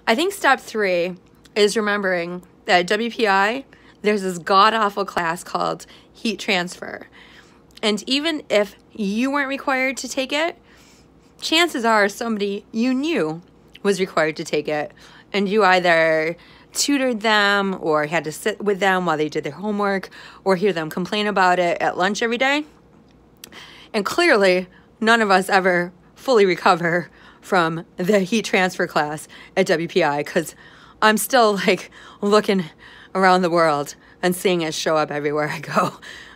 I think step 3 is remembering that at WPI, there's this god-awful class called heat transfer. And even if you weren't required to take it, chances are somebody you knew was required to take it. And you either tutored them or had to sit with them while they did their homework or hear them complain about it at lunch every day. And clearly, none of us ever fully recover from the heat transfer class at WPI, because I'm still like looking around the world and seeing it show up everywhere I go.